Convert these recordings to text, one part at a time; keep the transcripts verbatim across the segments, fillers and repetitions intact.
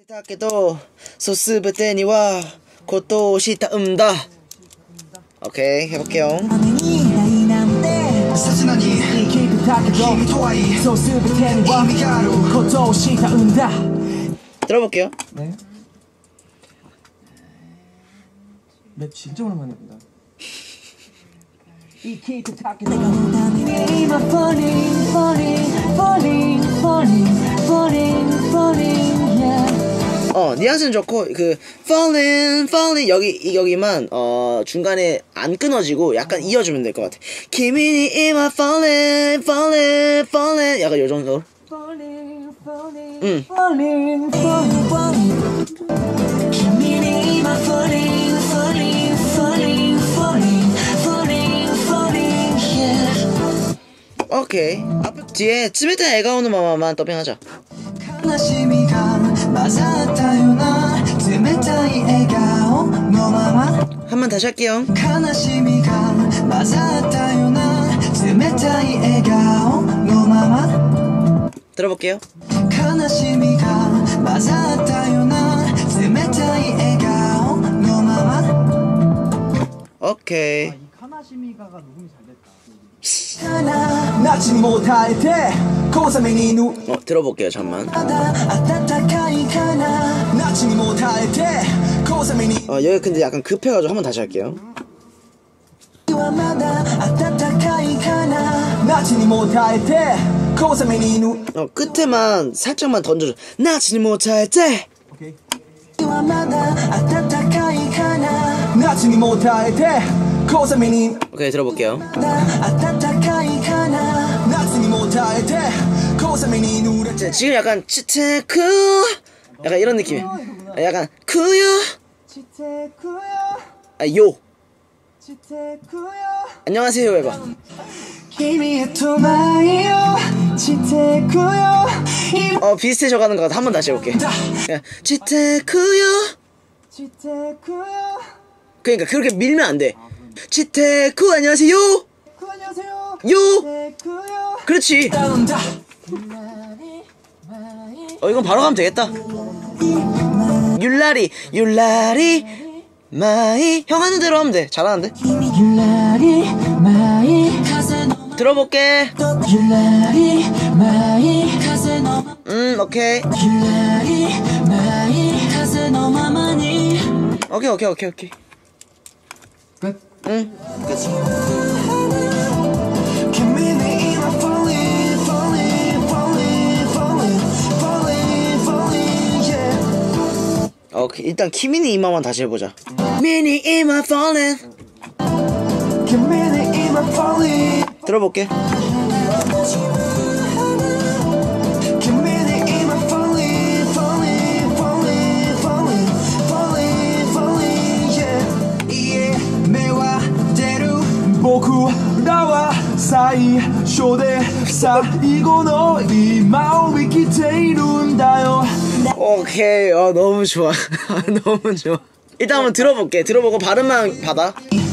だけど、そうすべてにはことをしたんだ。오케이 해볼게요. 들어볼게요. 네. 랩 진짜 오랜만에 본다. 어 뉘앙스는 좋고 그 falling falling 여기 여기만 어 중간에 안 끊어지고 약간 이어주면 될 것 같아. 기민이 이마 falling falling falling 약간 요 정도. 응. 오케이. 뒤에 츠메타 애가오는 마마만 더빙하자. 한 번 다시 할게요. 들어볼게요. 오케이. 카나시미가가 녹음이 잘 됐다. 어 들어볼게요. 잠만. 어 여기 근데 약간 급해가지고 한 번 다시 할게요. 어 끝에만 살짝만 던져줘. 나치니 못할 때. 오케이. 오케이 들어볼게요. 지금 약간 치테쿠 약간 이런 느낌. 약간 쿠요. 아 요. 안녕하세요 해봐. 어 비슷해져가는 것 같아. 한 번 다시 해볼게. 치테쿠요. 그러니까 그렇게 밀면 안 돼. 치테쿠 안녕하세요. 요. 그렇지. 어 이건 바로 가면 되겠다. 율라리 율라리 마이 형 하는 대로 하면 돼. 잘하는데. 들어볼게. 음 오케이. 오케이 오케이 오케이 오케이. 끝? 응 끝. 어 일단 키미니 이마만 다시 해보자. 미니 이마 falling. 들어볼게. 오케이 어 너무 좋아. 너무 좋아. 일단 한번 들어볼게. 들어보고 발음만 받아.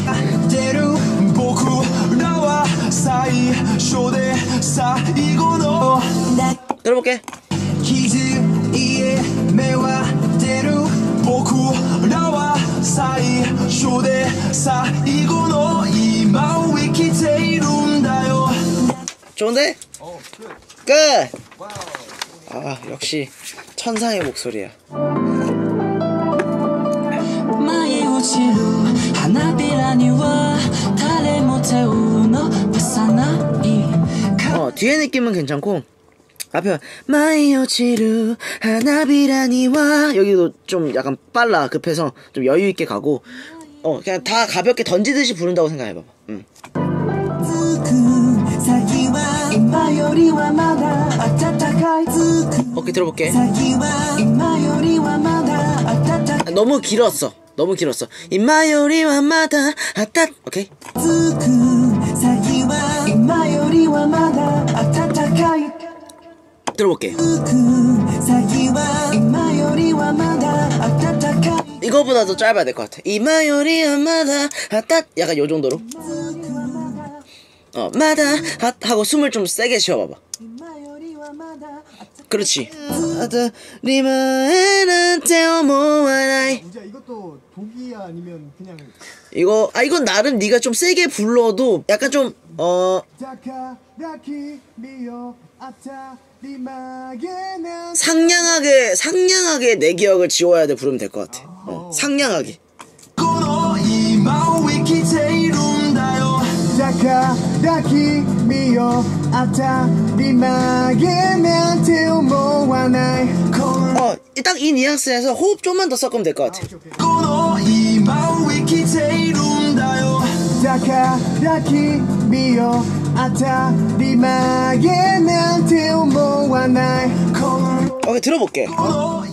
들어볼게. 좋은데? 어, 끝. 끝! 아 역시 천상의 목소리야. 어 뒤에 느낌은 괜찮고 앞에 마이오치루 하나비라니와 여기도 좀 약간 빨라. 급해서 좀 여유있게 가고 어 그냥 다 가볍게 던지듯이 부른다고 생각해봐봐. 응. 오케이 들어볼게. 아, 너무 길었어. 너무 길었어. 임마요리와 마다 아따. 오케이. 들어볼게. 이거보다 더 짧아야 될 것 같아. 이마요리와 마다 아따. 약간 요 정도로. 어 마다 핫 하고 숨을 좀 세게 쉬어봐봐. 그렇지. 아따 리마에나 て思わない 우지야 이것도 독이야 아니면 그냥 이거 아 이건 나름 네가 좀 세게 불러도 약간 좀 어 상냥하게 상냥하게 내 기억을 지워야 돼 부르면 될 것 같아. 어, 상냥하게. 어, 딱 이 뉘앙스에서 호흡 좀만 더 섞으면 될 것 같아. 오케이 들어볼게.